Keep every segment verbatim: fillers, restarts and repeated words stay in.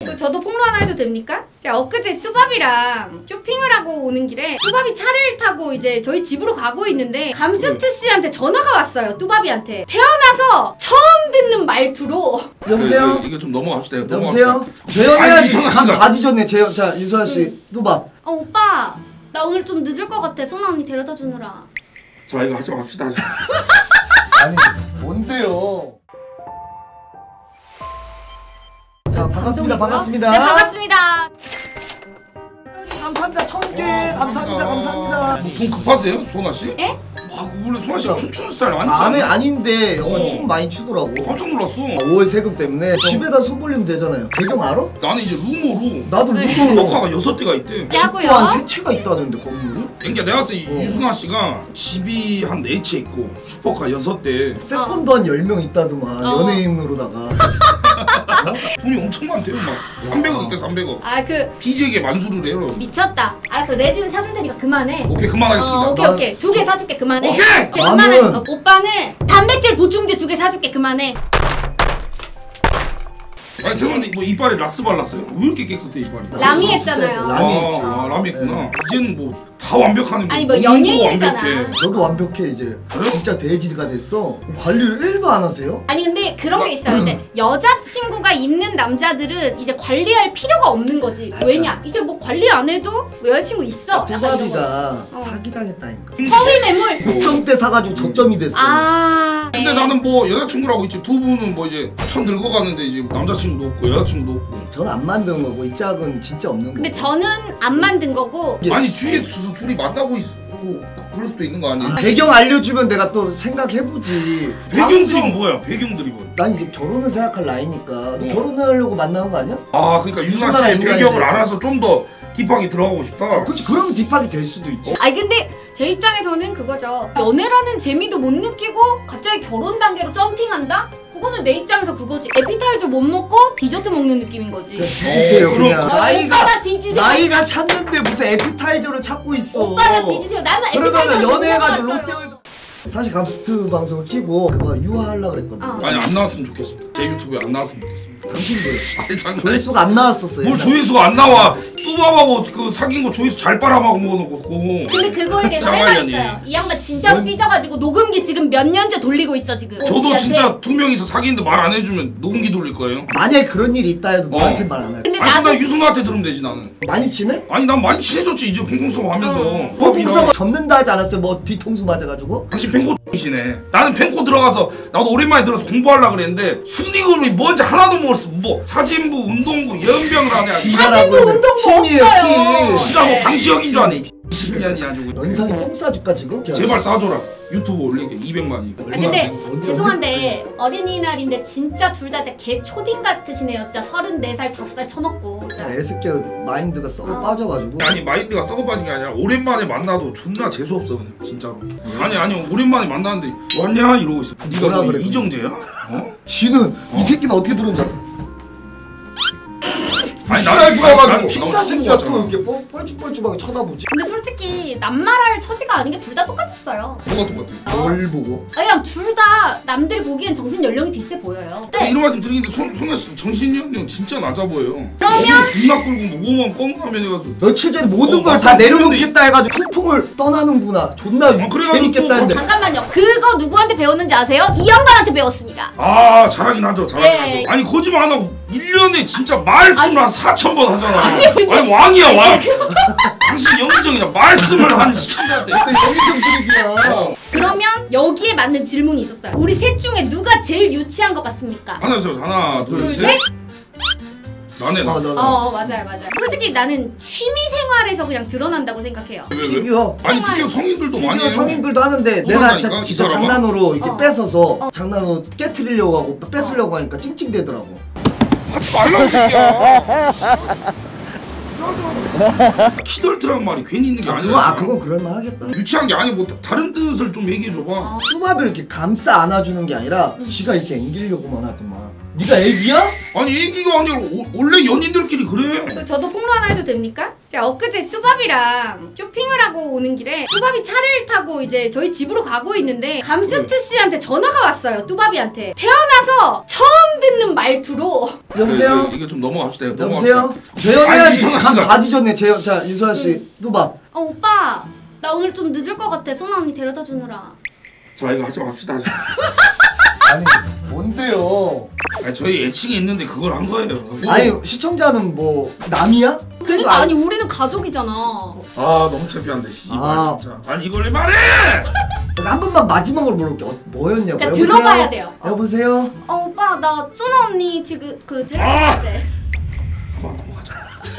저도 폭로 하나 해도 됩니까? 제가 엊그제 뚜밥이랑 쇼핑을 하고 오는 길에 뚜밥이 차를 타고 이제 저희 집으로 가고 있는데 감스트 씨한테 전화가 왔어요. 뚜밥이한테 태어나서 처음 듣는 말투로. 여보세요? 이거 좀 넘어갑시다. 여보세요? 재현이야지 감다 뒤졌네. 재현. 자 유수아 씨 응. 뚜밥. 어 오빠 나 오늘 좀 늦을 것 같아. 소나 언니 데려다 주느라. 자 이거 하지 맙시다. 아니 뭔데요? 자 반갑습니다. 반갑습니다. 네 반갑습니다. 감사합니다. 천 개 감사합니다. 감사합니다. 돈 급하세요 소나 씨? 예? 아 원래 소나 씨가 춤추는 스타일 아니잖아. 아니 아닌데 약간 어. 춤 많이 추더라고. 깜짝 놀랐어. 오월 세금 때문에 어. 집에다 손 벌리면 되잖아요. 배경 알아? 나는 이제 루머로 나도 네. 루머로 슈퍼카가 여섯 대가 있대. 야구요? 한 세 채가 있다는데 건물이? 그러니까 내가 봤을 때 어. 유순아 씨가 집이 한 네 채 있고 슈퍼카 여섯 대. 세컨드 한 열 명 있다더만 어. 연예인으로다가. 돈이 엄청 많대요. 막 삼백억 있대 삼백억. 아 그 피지에게 만수를 해요. 미쳤다. 알았어 레진 사줄 테니까 그만해. 오케이 그만하겠습니다. 어, 오케이 난- 오케이 두 개 사줄게 그만해. 오케이! 그만해. 나는- 어, 오빠는 단백질 보충제 두 개 사줄게 그만해. 아니 죄송한데 뭐 이빨에 락스 발랐어요? 왜 이렇게 깨끗해 이빨이? 라미 했잖아요. 라미 했지. 아, 아 라미 했구나. 이제는 뭐 다 완벽하네. 아니, 뭐 몸도 연예인이잖아. 완벽해. 너도 완벽해 이제. 진짜 돼지가 됐어. 관리를 일도 안 하세요? 아니 근데 그런 게 있어요. 이제 여자친구가 있는 남자들은 이제 관리할 필요가 없는 거지. 왜냐? 이제 뭐 관리 안 해도 여자친구 있어. 약간 이런 거. 뚜밥이가 어. 사기당했다니까. 허위 매물. 국정 때 사가지고 적점이 됐어. 아. 근데 네. 나는 뭐 여자친구라고 있지 두 분은 뭐 이제 천 늙어가는데 이제 남자친구도 없고 여자친구도 없고. 전 안 만든 거고 이 짝은 진짜 없는 거고. 근데 저는 안 만든 거고. 예. 아니 뒤에 두, 둘이 만나고 있고 그럴 수도 있는 거 아니야? 아, 배경 알려주면 내가 또 생각해보지. 배경들이 뭐야? 배경들이 뭐야? 난 이제 결혼을 생각할 나이니까 너 어. 결혼하려고 만나는 거 아니야? 아 그러니까 유나 유순아가 씨의 인간에 배경을 대해서. 알아서 좀 더 딥하게 들어가고 싶다. 그렇지. 그러면 딥하게 될 수도 있지. 아니 근데 제 입장에서는 그거죠. 연애라는 재미도 못 느끼고 갑자기 결혼 단계로 점핑한다? 그거는 내 입장에서 그거지. 에피타이저 못 먹고 디저트 먹는 느낌인 거지. 그냥 뒤지세요 어, 그냥. 그럼- 어, 나이가 오빠가 뒤지세요. 나이가 찼는데 무슨 에피타이저를 찾고 있어. 오빠가 뒤지세요. 나는 에피타이저 그러면은 못 연애해가지고 먹어봤어요. 롯데월드. 사실 감스트 방송을 키고 그거 유화하려고 그랬거든. 어. 아니 안 나왔으면 좋겠습니다. 제 유튜브에 안 나왔으면 좋겠습니다. 당신도 아니 장난. 조회수가 안 나왔었어요. 뭘 옛날에. 조회수가 안 나와? 뚜밥하고 그 사귄 거 조회수 잘 빨아먹어 먹어놓고. 근데 그거에 대해서 할 말 쌍알년이. 있어요. 이 양반 진짜 뭔- 삐져가지고 녹음기 지금 몇 년째 돌리고 있어 지금. 저도 지한테. 진짜 두 명이서 사귀는데 말 안 해주면 녹음기 돌릴 거예요. 만약에 그런 일이 있다 해도 어. 너한테 말 안 할. 근데 아니 나도 나 유순아한테 들으면 되지 나는. 많이 친해? 아니 난 많이 친해졌지 이제 팽콩서버 하면서. 어. 펑펑서버 접는다 하지 않았어요? 뭐 뒤통수 맞아가지고? 당신 팽코이시네. 나는 팽코 들어가서 나도 오랜만에 들어서 공부하려고 그랬는데 순위그룹이 뭔지 하나도 모르겠어. 뭐 사진부, 운동부, 연병을 하네. 지랄하고 사진부 운동부 팀이에요 없어요. 팀. 시가 뭐 방시혁인 줄 아네. 신년이 아주. 연상이 똥 싸줄까 지금? 제발 싸줘라. 유튜브 올리게 이백만이. 아 근데 언제- 죄송한데 어린이날인데 진짜 둘 다 진짜 개 초딩 같으시네요. 진짜 서른네 살, 다섯 살 쳐먹고. 진짜. 애새끼 마인드가 썩어 어. 빠져가지고. 아니 마인드가 썩어 빠진 게 아니라 오랜만에 만나도 존나 재수 없어 그냥 진짜로. 아니 아니 오랜만에 만났는데 왔냐 이러고 있어. 네가 뭐라 뭐 그래, 이정재야? 어? 쥐는 이 새끼는 어떻게 들어온지 알아? 아니 지랄 나는 들어가지고 피자 피자 새끼가 또 생겼잖아. 이렇게 뻘- 뻘쭘뻘쭘하게 쳐다보지. 근데 솔직히 남말할 처지가 아닌 게 둘 다 똑같았어요. 뭐가 똑같아? 어. 뭘 보고? 그냥 둘 다 남들이 보기엔 정신 연령이 비슷해 보여요. 아니, 네. 이런 말씀 드리는데 손 손아 씨 정신연령 진짜 낮아 보여요. 그러면- 몸이 존나 꿀고 뭐 몸만 검은하면서 해가지고. 며칠 전에 모든 어, 걸 맞아. 다 내려놓겠다 해가지고 풍풍을 떠나는구나. 존나 그래가지고 재밌겠다 또 했는데. 잠깐만요. 그거 누구한테 배웠는지 아세요? 이 양반한테 배웠습니다. 아 잘하긴 하죠 잘하긴 예. 하죠. 아니 거짓말 안 하고 일 년에 진짜 말씀을 한 사천 번 하잖아. 아니, 왕이야 왕. 당신 영정이야 말씀을 한 시청자한테. 또 영정 드립이야. 그러면 여기에 맞는 질문이 있었어요. 우리 셋 중에 누가 제일 유치한 것 같습니까? 하나 둘 하나 둘, 둘 셋. 셋. 나네 나. 아, 나, 어, 나. 어 맞아요 맞아요. 솔직히 나는 취미 생활에서 그냥 드러난다고 생각해요. 왜 왜? 피규어. 아니 피규어 성인들도 많이 피규어 해요. 성인들도 하는데 또 내가 하나니까, 진짜, 이 진짜 사람아? 장난으로 이렇게 어. 뺏어서 어. 장난으로 깨트리려고 하고 뺏으려고 하니까 찡찡대더라고. 하지 말라고 새끼야. 키덜트란 말이 괜히 있는 게 아 아니야. 그거 아 그거 그럴만 하겠다. 유치한 게 아니고 뭐 다른 뜻을 좀 얘기해 줘봐. 어. 뚜밥을 이렇게 감싸 안아주는 게 아니라 지가 이렇게 앵기려고만 하더만. 네가 애기야? 아니 얘기가 아니라 오, 원래 연인들끼리 그래. 저도 폭로 하나 해도 됩니까? 자, 엊그제 뚜밥이랑 쇼핑을 하고 오는 길에 뚜밥이 차를 타고 이제 저희 집으로 가고 있는데 감스트 씨한테 전화가 왔어요. 뚜밥이한테. 태어나서 처음 듣는 말투로. 여보세요? 이게 좀 넘어갑시다. 여보세요? 재현해야지. 다 뒤졌네. 재현. 자, 유수아 씨. 뚜밥. 어, 오빠. 나 오늘 좀 늦을 것 같아. 소나 언니 데려다 주느라. 자, 이거 하지 맙시다. 아니, 뭔데요? 아니, 저희 애칭이 있는데 그걸 한 거예요. 아니, 시청자는 뭐 남이야? 그러니까 아니 우리는 가족이잖아. 아, 너무 창피한데 씨발 아. 진짜. 아니 이걸 왜 말해? 한 번만 마지막으로 물어볼게. 어, 뭐였냐고. 그러니까 들어봐야 돼요. 어. 여보세요? 어, 오빠 나 소나 언니 지금 그 데려가야 아! 돼. 한번 넘어가자.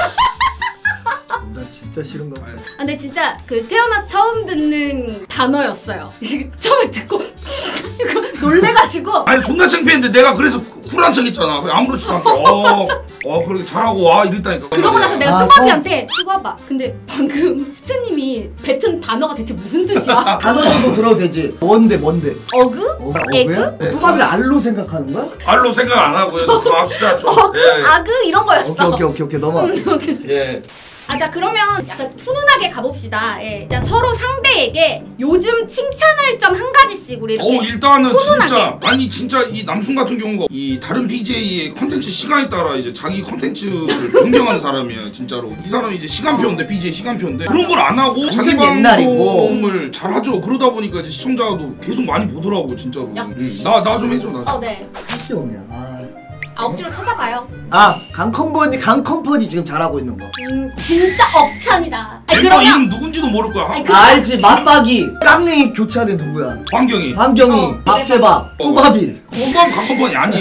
나 진짜 싫은가 봐. 아, 근데 진짜 그 태어나 처음 듣는 단어였어요. 처음에 듣고 이거 놀래가지고. 아니 존나 창피했는데 내가 그래서 쿨한 척했잖아. 아무렇지도 않게. 어, 어 그렇게 잘하고 와 이랬다니까. 그러고 나서 내가 아, 뚜밥이한테 뚜밥아. 근데 방금 스트님이 뱉은 단어가 대체 무슨 뜻이야? 단어 정도 들어도 되지. 뭔데 뭔데? 어그? 어, 에그? 어그야? 네. 뚜밥을 알로 생각하는 거야? 알로 생각 안 하고요. 좀 합시다 좀. 어그? 예. 아그? 이런 거였어. 오케이 오케이 오케이 오케이 넘어. 예. 아, 자 그러면 약간 훈훈하게 가봅시다. 예. 자, 서로 상대에게 요즘 칭찬할 점 한 가지씩 우리 이렇게 어 일단은 훈훈하게. 진짜 아니 진짜 이 남순 같은 경우가 이 다른 비제이의 컨텐츠 시간에 따라 이제 자기 컨텐츠를 변경하는 사람이에요 진짜로. 이 사람이 이제 시간표인데 비제이 시간표인데 그런 걸 안 하고 자기 옛날이고. 방송을 잘 하죠. 그러다 보니까 이제 시청자도 계속 많이 보더라고 진짜로. 나 나 좀 해줘 나 좀. 어, 네. 할 게 없냐. 아, 아, 억지로 찾아봐요. 아 강컴퍼니 강컴퍼니 지금 잘하고 있는 거. 음, 진짜 억찬이다. 아니, 멤버 그러면 이름 누군지도 모를 거야. 아니, 그- 알지 맞박이 깡냉이 교차된 누구야? 환경이. 환경이 어, 박재박 뚜밥이. 공감 강컴퍼니 아니에요.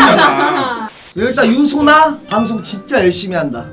일단 유소나 방송 진짜 열심히 한다.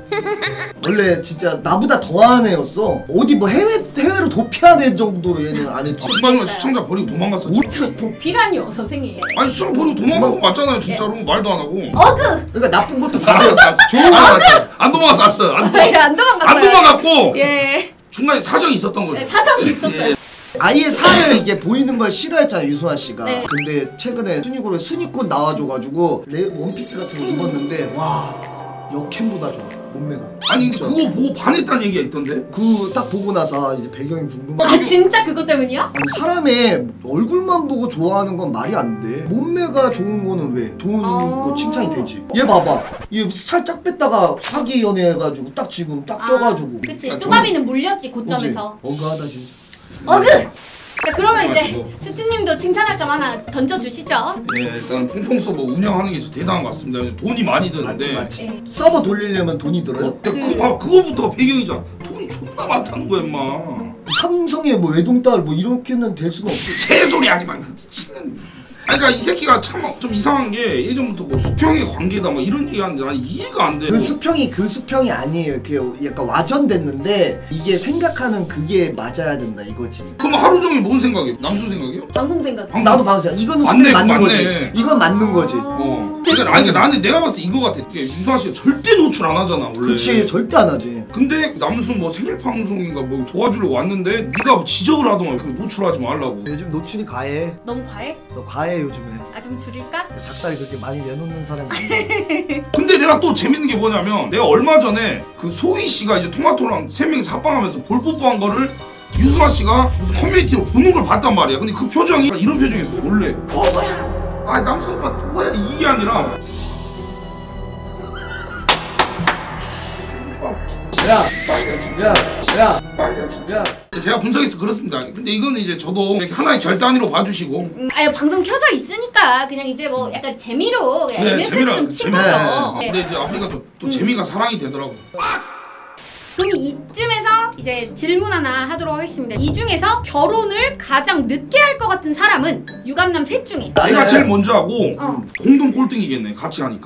원래 진짜 나보다 더한 애였어. 어디 뭐 해외 해외로 도피하는 정도로 얘는 안 했지. 공방이면 시청자 버리고 도망갔었지. 저 도피라니요, 선생님. 아니 시청자 버리고 도망가고 맞잖아요 진짜로. 말도 안 하고. 어그! 그러니까 나쁜 것도 안 다 도망갔어. 좋은 거 알았어. 안 도망갔어. 안 아, 예, 도망갔어. 안 도망갔어요. 안 도망갔고 예. 중간에 사정이 있었던 거죠. 네, 사정이 있었어요. 예. 아예 살을 이게 보이는 걸 싫어했잖아 유소아 씨가. 네. 근데 최근에 순위고로 순위권 나와줘가지고 레 원피스 같은 거 입었는데 와 역캠보다 좋아 몸매가. 아니 근데 진짜. 그거 보고 반했다는 얘기가 있던데? 그 딱 보고 나서 이제 배경이 궁금해. 아, 진짜 그것 때문이야? 아니 사람의 얼굴만 보고 좋아하는 건 말이 안 돼. 몸매가 좋은 거는 왜? 좋은 어... 거 칭찬이 되지. 얘 봐봐. 얘 살 쫙 뺐다가 사기 연애해가지고 딱 지금 딱 쪄가지고. 아, 그치. 아, 뚜바비는 물렸지, 고점에서. 어그하다 진짜. 어그! 자, 그러면 이제 마시고. 스트님도 칭찬할 점 하나 던져주시죠. 예, 일단 퐁퐁 서버 운영하는 게 진짜 대단한 것 같습니다. 돈이 많이 드는데. 맞지 맞지. 네. 서버 돌리려면 돈이 들어요? 야, 그, 아, 그거부터 배경이잖아. 돈이 존나 많다는 거야, 임마. 삼성의 뭐 외동딸 뭐 이렇게는 될 수가 없어. 개소리 하지 마. 미치는. 아니, 그러니까 이 새끼가 참 좀 이상한 게 예전부터 뭐 수평의 관계다 뭐 이런 얘기하는데 난 이해가 안 돼. 그 수평이 그 수평이 아니에요. 그 약간 와전됐는데 이게 생각하는 그게 맞아야 된다 이거지. 그럼 하루 종일 뭔 생각이야? 남순 생각이야? 방송 생각. 방- 나도 방송 이거는 맞네, 수평 맞는 맞네. 거지. 이건 맞는 거지. 어. 그러니까 아니 그러니까 나는 내가 봤을 때 이거 같아. 이게 유수아 씨가 절대 노출 안 하잖아 원래. 그치 절대 안 하지. 근데 남순 뭐 생일 방송인가 뭐 도와주려고 왔는데 네가 뭐 지적을 하더만 그 노출하지 말라고. 요즘 노출이 과해. 너무 과해? 너 과해 요즘에. 아, 좀 줄일까? 닭다리 그렇게 많이 내놓는 사람이 아니야. 근데 내가 또 재밌는 게 뭐냐면 내가 얼마 전에 그 소희 씨가 이제 토마토랑 세 명이 합방하면서 볼 뽀뽀한 거를 유수아 씨가 무슨 커뮤니티로 보는 걸 봤단 말이야. 근데 그 표정이 이런 표정이었어 원래. 어 뭐야? 아 남순 오빠 뭐야 이게 아니라. 야, 야, 야, 야. 제가 분석해서 그렇습니다. 근데 이거는 이제 저도 하나의 결단으로 봐주시고. 음, 아니, 방송 켜져 있으니까 그냥 이제 뭐 약간 재미로 그냥 그래, 엠에스지 재미라- 좀 친 재미- 거죠. 근데 이제 아프리카 또, 또 재미가 사랑이 되더라고. 그럼 이쯤에서 이제 질문 하나 하도록 하겠습니다. 이 중에서 결혼을 가장 늦게 할 것 같은 사람은 유감남 셋 중에 내가 제일 먼저 하고 어. 공동 꼴등이겠네. 같이 하니까.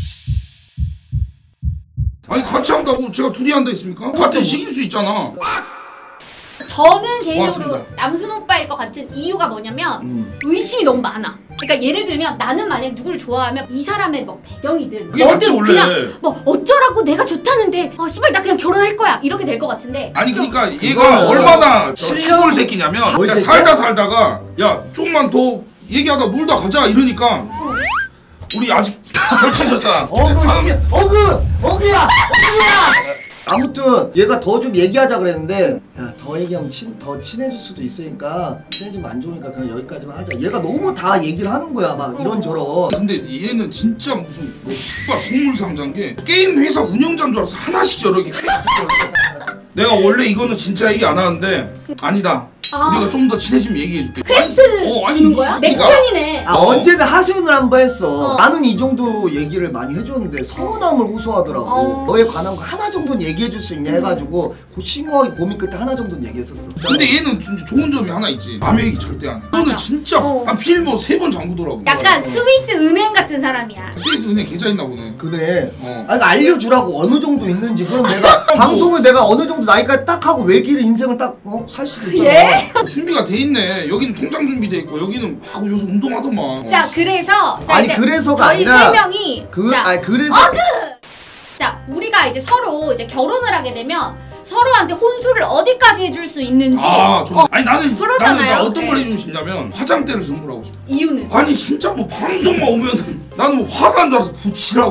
아니 같이 한다고 제가 둘이 한다 했습니까? 같은 시기일 수 있잖아. 저는 개인적으로 고맙습니다. 남순 오빠일 것 같은 이유가 뭐냐면 음. 의심이 너무 많아. 그러니까 예를 들면 나는 만약 누구를 좋아하면 이 사람의 뭐 배경이든 그게 맞지, 뭐든 원래. 그냥 뭐 어쩌라고 내가 좋다는데 어 씨발 나 그냥 결혼할 거야 이렇게 될 것 같은데 아니 좀- 그러니까 얘가 그거는 얼마나 칠 년- 시골 새끼냐면 거의 야, 새끼야? 살다 살다가 야 좀만 더 얘기하다 놀다 가자 이러니까 우리 아직 결친졌잖아. 어그 씨, 어그, 어그야, 어그야. 아무튼 나는 얘가 더 좀 얘기하자 그랬는데 야 더 얘기하면 친, 더 친해질 수도 있으니까 친해지면 안 좋으니까 그냥 여기까지만 하자. 얘가 너무 다 얘기를 하는 거야 막 이런저런. 근데 얘는 진짜 무슨 뭐 씨발 동물상자인 게 게임 회사 운영자인 줄 알았어. 하나씩 저렇게 내가 원래 이거는 진짜 얘기 안 하는데 아니다. 아. 우리가 좀 더 친해지면 얘기해줄게. 퀘스트 아니, 어, 아니, 주는 거야? 그러니까 넥슨이네. 아 어. 언제든 하소연을 한번 했어. 어. 나는 이 정도 얘기를 많이 해줬는데 서운함을 호소하더라고. 어. 너에 관한 거 하나 정도는 얘기해줄 수 있냐 해가지고 그 심오하게 고민 끝에 하나 정도는 얘기했었어. 근데 얘는 진짜 좋은 점이 하나 있지. 남의 얘기 절대 안 해. 너는 진짜 어. 한 필모 세 번 잠그더라고. 약간 어. 스위스 은행 같은 사람이야. 스위스 은행 계좌 있나 보네. 그래. 어. 아니 알려주라고 어느 정도 있는지. 그럼 내가 뭐. 방송을 내가 어느 정도 나이까지 딱 하고 외길 인생을 딱 어? 살 수도 있잖아. 예? 준비가 돼 있네. 여기는 통장 준비돼 있고 여기는 막 요새 운동하더만. 자 그래서 자, 아니, 이제 그래서가 저희 아니라 세 명이 그 자, 아니 그래서 자 우리가 이제 서로 이제 결혼을 하게 되면 서로한테 혼수를 어디까지 해줄 수 있는지 아, 좋네. 어, 아니 나는 그러잖아요. 나는 나 어떤 네. 걸 해주고 싶냐면 화장대를 선물하고 싶어. 이유는 아니 진짜 뭐 방송만 오면은 나는 뭐 화가 안 좋아서 붙이라고.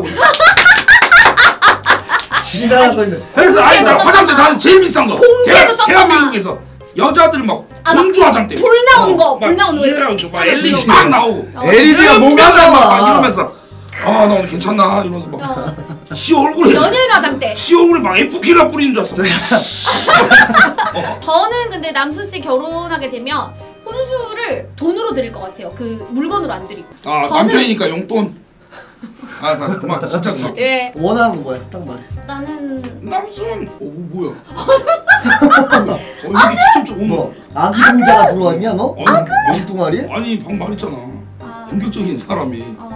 지랄하고 있는. 그래서 아니 나 공개도 화장대 썼잖아. 나는 제일 비싼 거. 공개도 대한- 썼잖아. 대한민국에서 여자들 막 아, 막 공주 화장대. 불 나오는 거, 막 불 나오는 거. 이래가지고 막 이렇게 엘이디 막 나오고. 어. 엘이디가 뭐가 나와. 막 이러면서 아 나 오늘 괜찮나 이러면서 막. 어. 시 얼굴에 연예인 화장대. 시 얼굴에 막 에프킬라 뿌리는 줄 알았어. 저는 근데 남순 씨 결혼하게 되면 혼수를 돈으로 드릴 것 같아요. 그 물건으로 안 드리고. 아 저는- 남편이니까 용돈. 아, 사 그만 진짜 그만. 예. 원하는 거 뭐야? 딱 말해. 나는 남순. 어 뭐야? 어 이게 진짜 좀 오늘. 뭐 아기 동자가 들어왔냐 너? 아니, 몸뚱아리? 아니 방금 말했잖아. 아, 공격적인 사람이. 아